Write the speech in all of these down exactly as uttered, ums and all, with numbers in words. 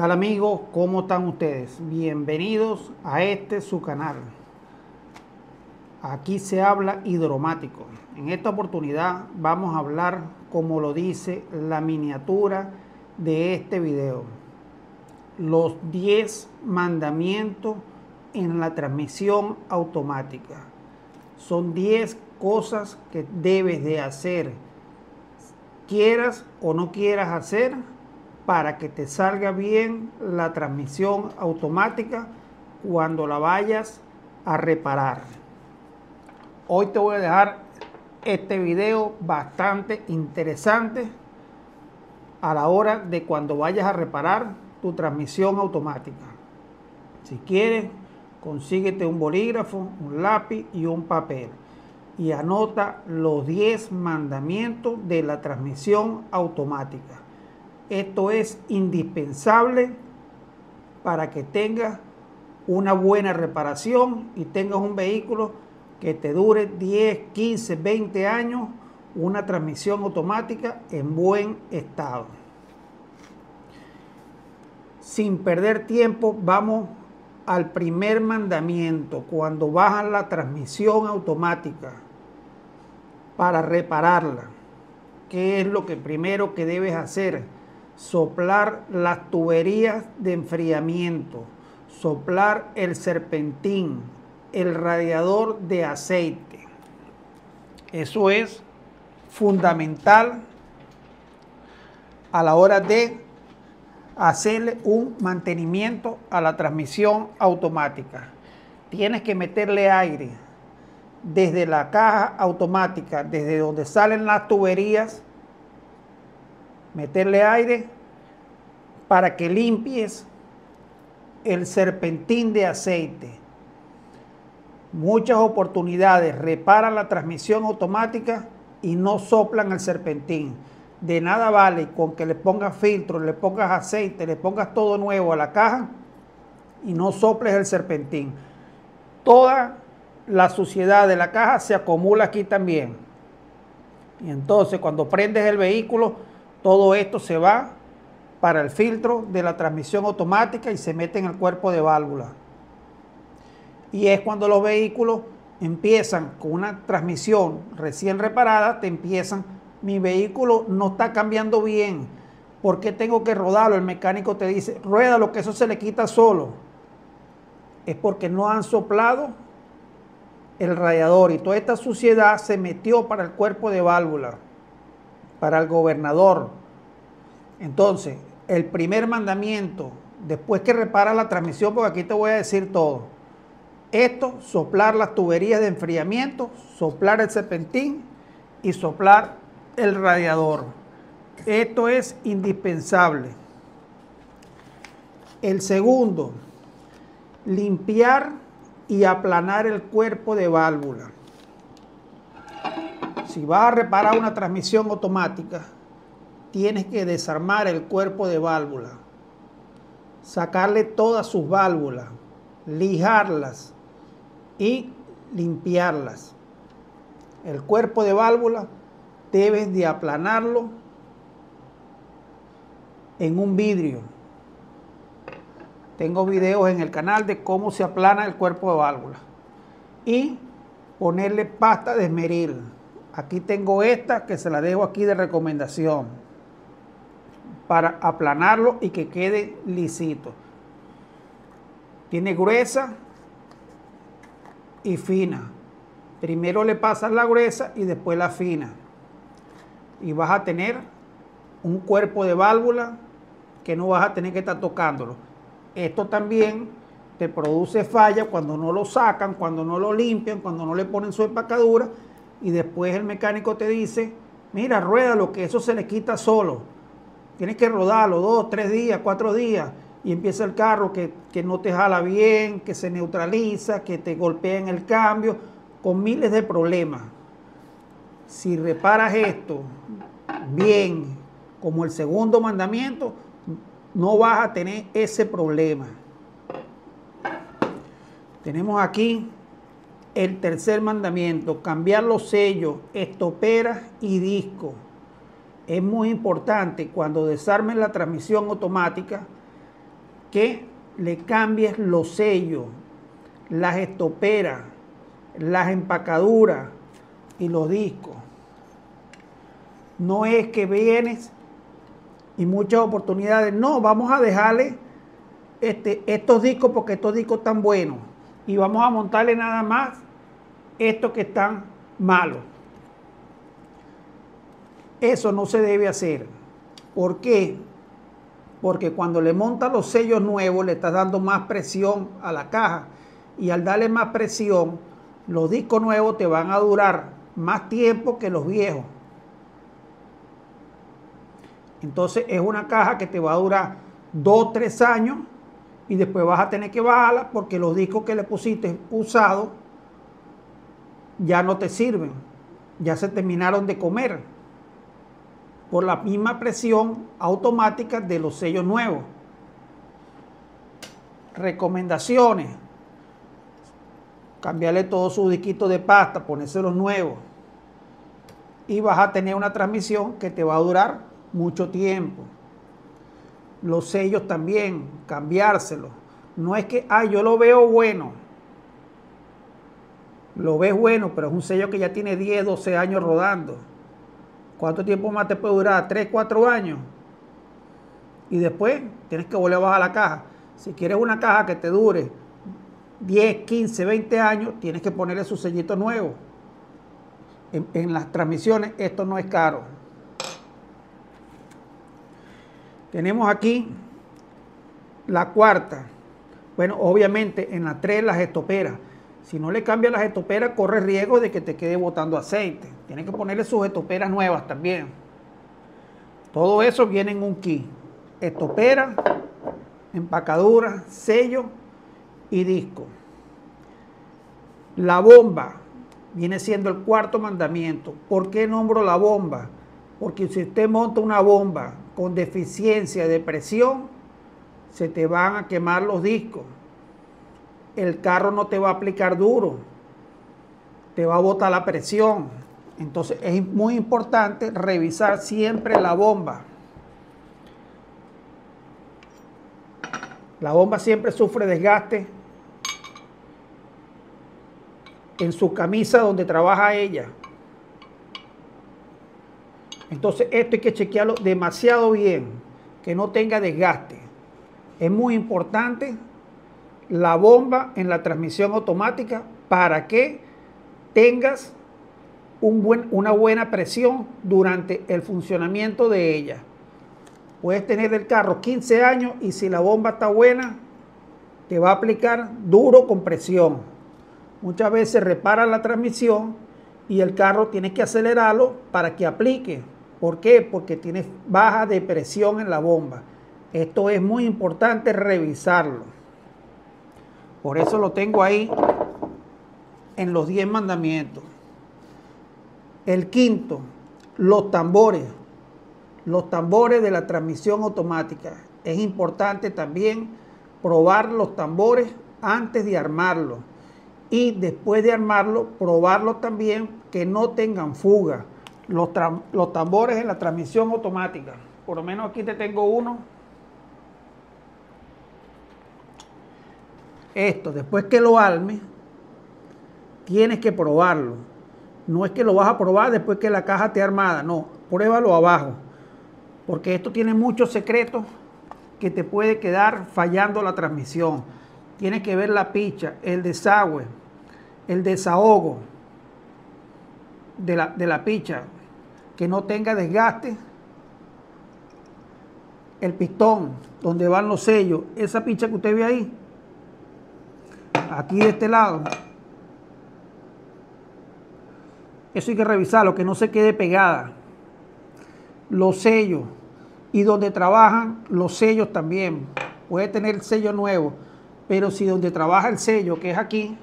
tal amigos? ¿Cómo están ustedes? Bienvenidos a este su canal. Aquí se habla hidromático. En esta oportunidad vamos a hablar, como lo dice la miniatura de este video, los diez mandamientos en la transmisión automática. Son diez cosas que debes de hacer, quieras o no quieras hacer, para que te salga bien la transmisión automática cuando la vayas a reparar. Hoy te voy a dejar este video bastante interesante a la hora de cuando vayas a reparar tu transmisión automática. Si quieres, consíguete un bolígrafo, un lápiz y un papel y anota los diez mandamientos de la transmisión automática. Esto es indispensable para que tengas una buena reparación y tengas un vehículo que te dure diez, quince, veinte años, una transmisión automática en buen estado. Sin perder tiempo, vamos al primer mandamiento. Cuando bajas la transmisión automática para repararla, ¿qué es lo que primero que debes hacer? Soplar las tuberías de enfriamiento, soplar el serpentín, el radiador de aceite. Eso es fundamental a la hora de hacerle un mantenimiento a la transmisión automática. Tienes que meterle aire desde la caja automática, desde donde salen las tuberías, meterle aire para que limpies el serpentín de aceite. Muchas oportunidades reparan la transmisión automática y no soplan el serpentín. De nada vale con que le pongas filtro, le pongas aceite, le pongas todo nuevo a la caja y no soples el serpentín. Toda la suciedad de la caja se acumula aquí también. Y entonces cuando prendes el vehículo, todo esto se va para el filtro de la transmisión automática y se mete en el cuerpo de válvula. Y es cuando los vehículos empiezan con una transmisión recién reparada, te empiezan, mi vehículo no está cambiando bien, ¿por qué tengo que rodarlo? El mecánico te dice, ruédalo, que eso se le quita solo. Es porque no han soplado el radiador y toda esta suciedad se metió para el cuerpo de válvula, para el gobernador. Entonces, el primer mandamiento, después que repara la transmisión, porque aquí te voy a decir todo. Esto, soplar las tuberías de enfriamiento, soplar el serpentín y soplar el radiador. Esto es indispensable. El segundo, limpiar y aplanar el cuerpo de válvula. Si vas a reparar una transmisión automática, tienes que desarmar el cuerpo de válvula, sacarle todas sus válvulas, lijarlas y limpiarlas. El cuerpo de válvula debes de aplanarlo en un vidrio. Tengo videos en el canal de cómo se aplana el cuerpo de válvula. Y ponerle pasta de esmeril. Aquí tengo esta que se la dejo aquí de recomendación para aplanarlo y que quede lisito. Tiene gruesa y fina. Primero le pasas la gruesa y después la fina. Y vas a tener un cuerpo de válvula que no vas a tener que estar tocándolo. Esto también te produce falla cuando no lo sacan, cuando no lo limpian, cuando no le ponen su empacadura. Y después el mecánico te dice, mira, ruédalo, que eso se le quita solo. Tienes que rodarlo dos, tres días, cuatro días. Y empieza el carro que, que no te jala bien, que se neutraliza, que te golpea en el cambio, con miles de problemas. Si reparas esto bien, como el segundo mandamiento, no vas a tener ese problema. Tenemos aquí el tercer mandamiento, cambiar los sellos, estoperas y discos. Es muy importante cuando desarmen la transmisión automática, que le cambies los sellos, las estoperas, las empacaduras y los discos. No es que vienes y muchas oportunidades, no, vamos a dejarle este, estos discos porque estos discos están buenos y vamos a montarle nada más estos que están malos. Eso no se debe hacer. ¿Por qué? Porque cuando le montas los sellos nuevos le estás dando más presión a la caja y al darle más presión los discos nuevos te van a durar más tiempo que los viejos. Entonces es una caja que te va a durar dos o tres años y después vas a tener que bajarla porque los discos que le pusiste usados ya no te sirven, ya se terminaron de comer por la misma presión automática de los sellos nuevos. Recomendaciones: cambiarle todos sus disquitos de pasta, ponérselos nuevos y vas a tener una transmisión que te va a durar mucho tiempo. Los sellos también, cambiárselos. No es que, ah, yo lo veo bueno. Lo ves bueno, pero es un sello que ya tiene diez, doce años rodando. ¿Cuánto tiempo más te puede durar? tres, cuatro años. Y después tienes que volver a bajar la caja. Si quieres una caja que te dure diez, quince, veinte años, tienes que ponerle su sellito nuevo. En, en las transmisiones esto no es caro. Tenemos aquí la cuarta. Bueno, obviamente en la tres las estoperas. Si no le cambias las estoperas, corre riesgo de que te quede botando aceite. Tienes que ponerle sus estoperas nuevas también. Todo eso viene en un kit. Estopera, empacadura, sello y disco. La bomba viene siendo el cuarto mandamiento. ¿Por qué nombro la bomba? Porque si usted monta una bomba con deficiencia de presión, se te van a quemar los discos. El carro no te va a aplicar duro, te va a botar la presión. Entonces es muy importante revisar siempre la bomba. La bomba siempre sufre desgaste en su camisa donde trabaja ella. Entonces esto hay que chequearlo demasiado bien, que no tenga desgaste. Es muy importante la bomba en la transmisión automática para que tengas un buen, una buena presión durante el funcionamiento de ella. Puedes tener el carro quince años y si la bomba está buena, te va a aplicar duro con presión. Muchas veces repara la transmisión y el carro tiene que acelerarlo para que aplique. ¿Por qué? Porque tiene baja de presión en la bomba. Esto es muy importante revisarlo. Por eso lo tengo ahí en los diez mandamientos. El quinto, los tambores. Los tambores de la transmisión automática. Es importante también probar los tambores antes de armarlo. Y después de armarlo, probarlo también que no tengan fuga. Los, los tambores en la transmisión automática. Por lo menos aquí te tengo uno. Esto, después que lo armes, tienes que probarlo. No es que lo vas a probar después que la caja esté armada. No, pruébalo abajo. Porque esto tiene muchos secretos que te puede quedar fallando la transmisión. Tienes que ver la picha, el desagüe, el desahogo de la, de la picha, que no tenga desgaste. El pistón, donde van los sellos, esa picha que usted ve ahí, aquí de este lado, eso hay que revisarlo, que no se quede pegada. Los sellos y donde trabajan los sellos también. Puede tener el sello nuevo, pero si donde trabaja el sello, que es aquí,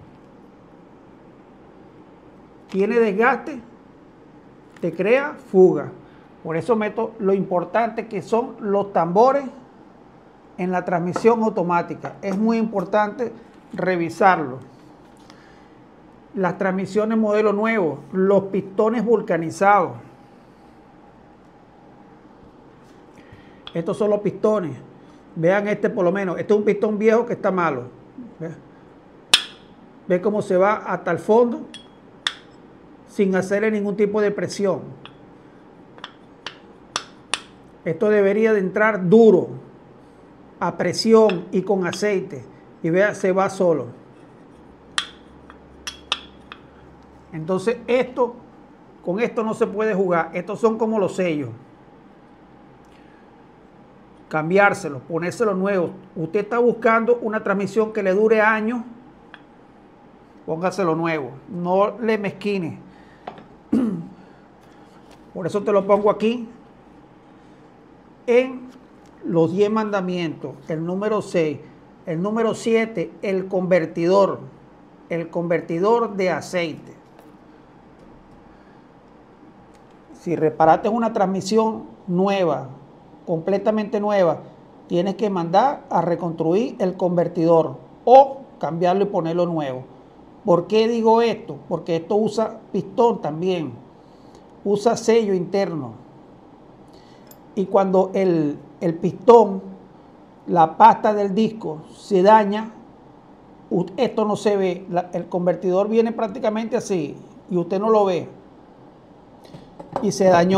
tiene desgaste, te crea fuga. Por eso meto lo importante que son los tambores en la transmisión automática. Es muy importante revisarlo. Las transmisiones modelo nuevo, los pistones vulcanizados. Estos son los pistones. Vean este por lo menos. Este es un pistón viejo que está malo. ¿Ve? Ve cómo se va hasta el fondo sin hacerle ningún tipo de presión. Esto debería de entrar duro, a presión y con aceite. Y vea, se va solo. Entonces esto, con esto no se puede jugar. Estos son como los sellos. Cambiárselo, ponérselo nuevo. Usted está buscando una transmisión que le dure años, póngaselo nuevo. No le mezquine. Por eso te lo pongo aquí en los diez mandamientos, el número seis. El número siete, el convertidor. El convertidor de aceite. Si reparaste una transmisión nueva, completamente nueva, tienes que mandar a reconstruir el convertidor o cambiarlo y ponerlo nuevo. ¿Por qué digo esto? Porque esto usa pistón también, usa sello interno. Y cuando el, el pistón, la pasta del disco se daña, esto no se ve, la, el convertidor viene prácticamente así y usted no lo ve y se dañó.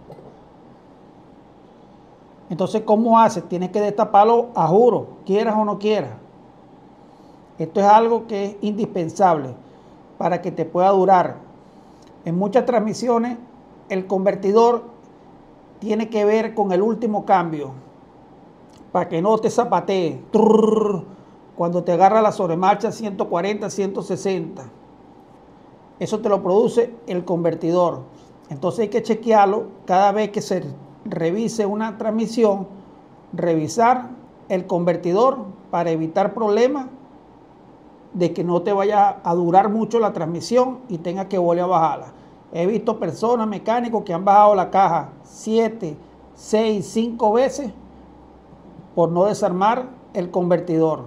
Entonces, ¿cómo hace? Tienes que destaparlo a juro, quieras o no quieras. Esto es algo que es indispensable para que te pueda durar. En muchas transmisiones, el convertidor tiene que ver con el último cambio, para que no te zapatee cuando te agarra la sobremarcha ciento cuarenta, ciento sesenta. Eso te lo produce el convertidor. Entonces hay que chequearlo cada vez que se revise una transmisión, revisar el convertidor para evitar problemas de que no te vaya a durar mucho la transmisión y tengas que volver a bajarla. He visto personas, mecánicos, que han bajado la caja siete, seis, cinco veces por no desarmar el convertidor.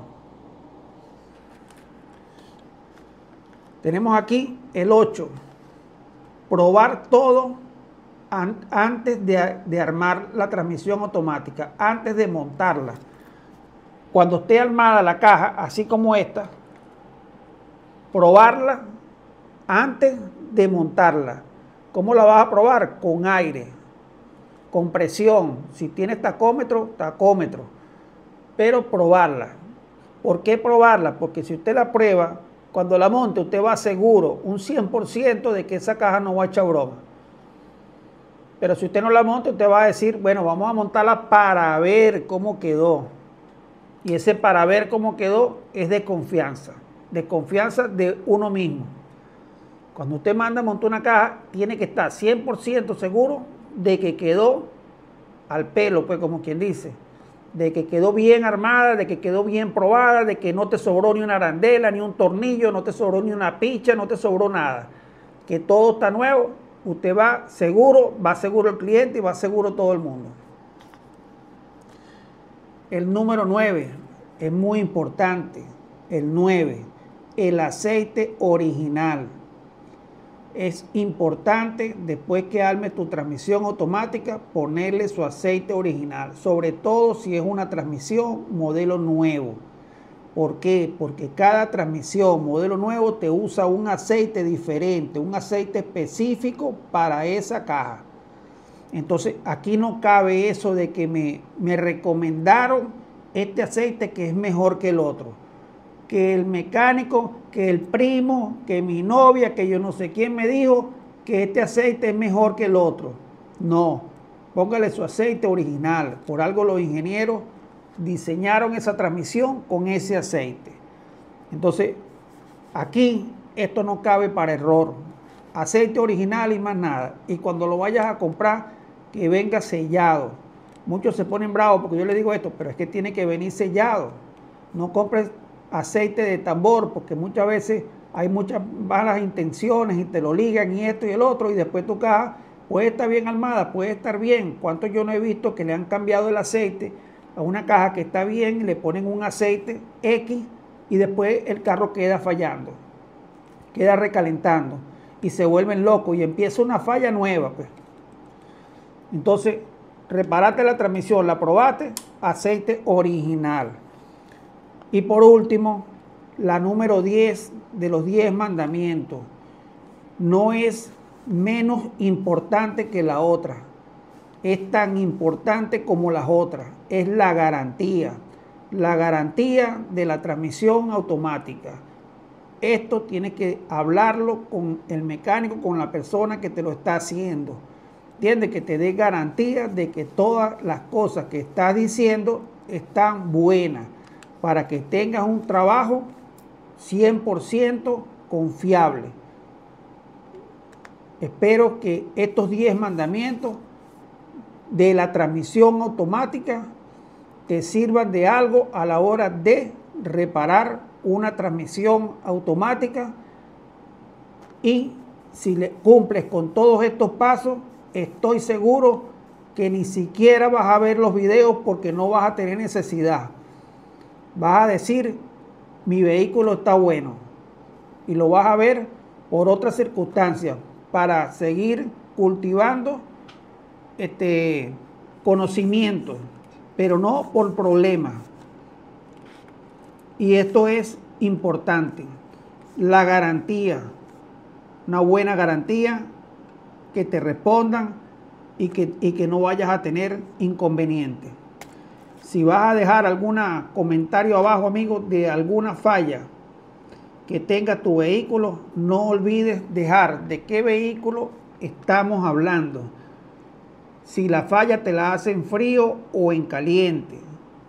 Tenemos aquí el ocho. Probar todo an antes de, de armar la transmisión automática, antes de montarla. Cuando esté armada la caja, así como esta, probarla antes de montarla. ¿Cómo la vas a probar? Con aire, con presión. Si tienes tacómetro, tacómetro. Pero probarla. ¿Por qué probarla? Porque si usted la prueba, cuando la monte, usted va seguro, un cien por ciento de que esa caja no va a echar broma. Pero si usted no la monta, usted va a decir, bueno, vamos a montarla para ver cómo quedó. Y ese para ver cómo quedó es de confianza. De confianza de uno mismo. Cuando usted manda a montar una caja, tiene que estar cien por ciento seguro de que quedó al pelo, pues como quien dice. De que quedó bien armada, de que quedó bien probada, de que no te sobró ni una arandela, ni un tornillo, no te sobró ni una picha, no te sobró nada. Que todo está nuevo, usted va seguro, va seguro el cliente y va seguro todo el mundo. El número nueve es muy importante. El nueve, el aceite original. Es importante, después que arme tu transmisión automática, ponerle su aceite original, sobre todo si es una transmisión modelo nuevo. ¿Por qué? Porque cada transmisión modelo nuevo te usa un aceite diferente, un aceite específico para esa caja. Entonces aquí no cabe eso de que me, me recomendaron este aceite que es mejor que el otro, que el mecánico, que el primo, que mi novia, que yo no sé quién me dijo que este aceite es mejor que el otro. No, póngale su aceite original. Por algo los ingenieros diseñaron esa transmisión con ese aceite. Entonces, aquí esto no cabe para error. Aceite original y más nada. Y cuando lo vayas a comprar, que venga sellado. Muchos se ponen bravos porque yo les digo esto, pero es que tiene que venir sellado. No compres aceite de tambor, porque muchas veces hay muchas malas intenciones y te lo ligan y esto y el otro, y después tu caja puede estar bien armada, puede estar bien. ¿Cuántos yo no he visto que le han cambiado el aceite a una caja que está bien y le ponen un aceite X y después el carro queda fallando, queda recalentando y se vuelven locos y empieza una falla nueva, pues? Entonces reparaste la transmisión, la probaste, aceite original. Y por último, la número diez de los diez mandamientos. No es menos importante que la otra. Es tan importante como las otras. Es la garantía. La garantía de la transmisión automática. Esto tienes que hablarlo con el mecánico, con la persona que te lo está haciendo. ¿Entiendes? Que te dé garantía de que todas las cosas que estás diciendo están buenas, para que tengas un trabajo cien por ciento confiable. Espero que estos diez mandamientos de la transmisión automática te sirvan de algo a la hora de reparar una transmisión automática, y si le cumples con todos estos pasos, estoy seguro que ni siquiera vas a ver los videos, porque no vas a tener necesidad. Vas a decir, mi vehículo está bueno, y lo vas a ver por otras circunstancias, para seguir cultivando este conocimiento, pero no por problemas. Y esto es importante, la garantía, una buena garantía, que te respondan y que, y que no vayas a tener inconvenientes. Si vas a dejar algún comentario abajo, amigo, de alguna falla que tenga tu vehículo, no olvides dejar de qué vehículo estamos hablando. Si la falla te la hace en frío o en caliente.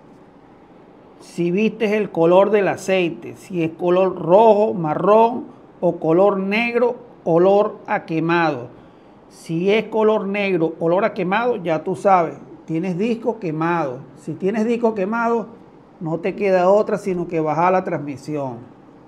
Si viste el color del aceite, si es color rojo, marrón o color negro, olor a quemado. Si es color negro, olor a quemado, ya tú sabes, tienes disco quemado. Si tienes disco quemado, no te queda otra sino que bajar la transmisión.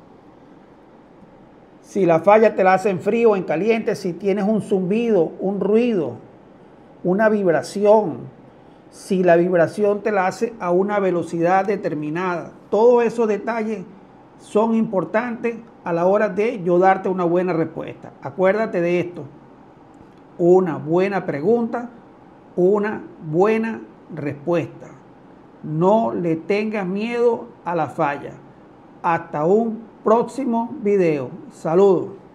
Si la falla te la hace en frío o en caliente, si tienes un zumbido, un ruido, una vibración, si la vibración te la hace a una velocidad determinada, todos esos detalles son importantes a la hora de yo darte una buena respuesta. Acuérdate de esto: una buena pregunta, una buena respuesta. No le tengas miedo a la falla. Hasta un próximo video. Saludos.